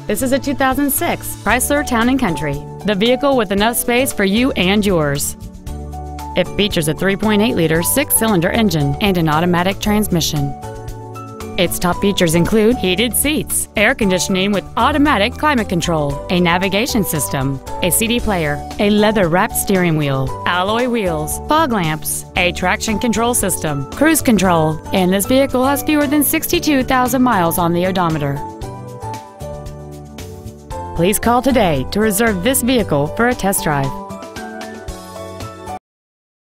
This is a 2006 Chrysler Town & Country, the vehicle with enough space for you and yours. It features a 3.8-liter six-cylinder engine and an automatic transmission. Its top features include heated seats, air conditioning with automatic climate control, a navigation system, a CD player, a leather-wrapped steering wheel, alloy wheels, fog lamps, a traction control system, cruise control, and this vehicle has fewer than 62,000 miles on the odometer. Please call today to reserve this vehicle for a test drive.